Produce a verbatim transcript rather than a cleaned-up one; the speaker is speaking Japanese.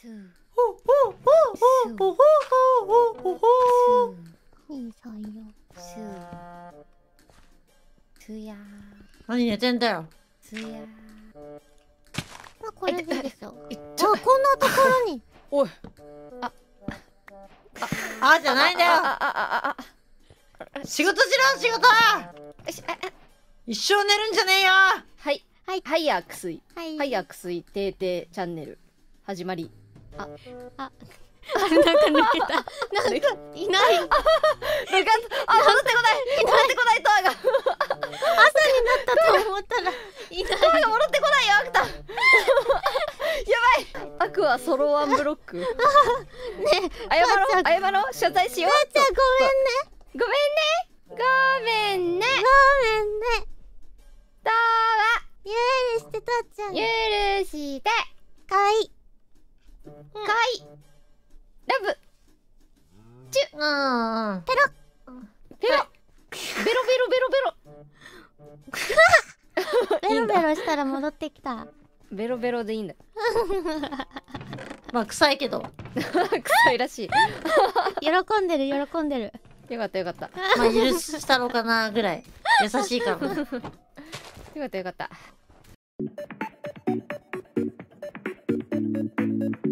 スーほほほほほほほほほ。 いいさよ。スースヤー何寝てんだよ。 スヤー。まあこれでいいですよ。 いっあ、こんなところに。 おい。あ、あじゃないんだよ。 ああああ仕事しろ仕事。一生寝るんじゃねえよ。 はいはい。 はいやくすいはい。 はいやくすいてーてーチャンネル始まり。 あ、あ、なんか抜けた。なんかいない。 あ、戻ってこない戻ってこないドアが朝になったと思ったらいない。 ドアが戻ってこないよアクタやばいアクアソロワンブロックね謝ろう謝ろう謝罪しようばあちゃんごごめんねごめんねごめんねめんね。ごめんね。 どう許してたっちゃん。 は許してかわいい。 かわいいラブうんうん。 ペロ。 ペロベロベロベロベロベロベロしたら戻ってきた。 ベロベロでいいんだまあ臭いけど。 臭いらしい喜んでる喜んでる。 よかったよかったまあ許したろうかなぐらい優しいからな。 よかったよかった